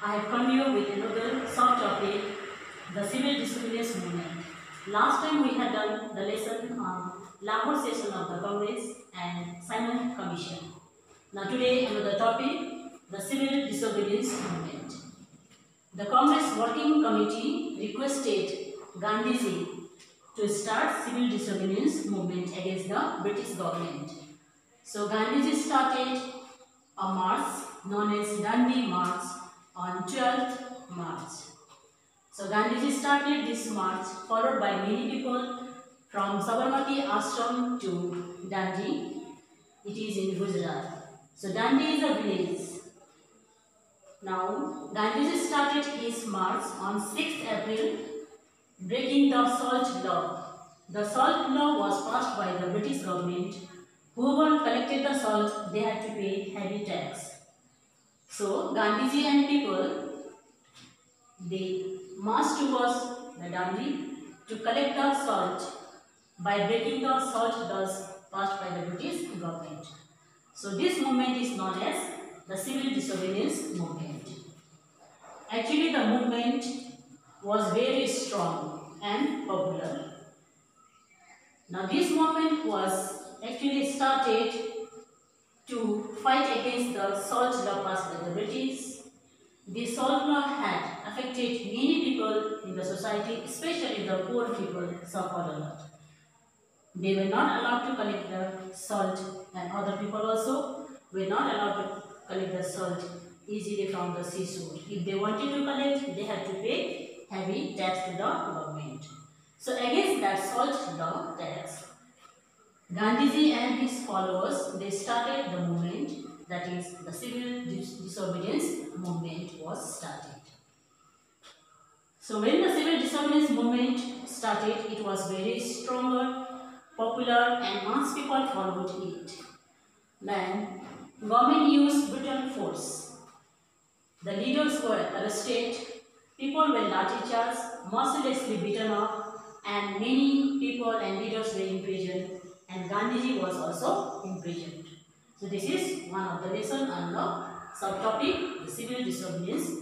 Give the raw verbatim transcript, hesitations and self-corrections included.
I have come here with another sub-topic, the civil disobedience movement. Last time we had done the lesson on Lahore session of the Congress and Simon Commission. Now today another topic, the civil disobedience movement. The Congress Working Committee requested Gandhiji to start civil disobedience movement against the British government. So Gandhiji started a march known as Dandi March on twelfth March. So Gandhiji started this march followed by many people from Sabarmati Ashram to Dandi. It is in Gujarat. So Dandi is a village. Now Gandhiji started his march on sixth April, breaking the salt law. The salt law was passed by the British government. Whoever collected the salt, they had to pay heavy tax. So Gandhiji and people, they marched towards the Dandi to collect the salt by breaking the salt laws passed by the British government. So this movement is known as the civil disobedience movement. Actually the movement was very strong and popular. Now this movement was actually started to fight against the salt law passed by the British. The salt law had affected many people in the society, especially the poor people suffered a lot. They were not allowed to collect the salt, and other people also were not allowed to collect the salt easily from the seashore. If they wanted to collect, they had to pay heavy tax to the government. So against that salt law tax, Gandhiji and his followers, they started the movement, that is the civil dis disobedience movement was started. So when the civil disobedience movement started, it was very stronger, popular, and mass people followed it. Then government used brutal force. The leaders were arrested, people were lathi charged, mercilessly beaten up, and many people and leaders were imprisoned, and Gandhiji was also imprisoned. So this is one of the lessons on the subtopic, the civil disobedience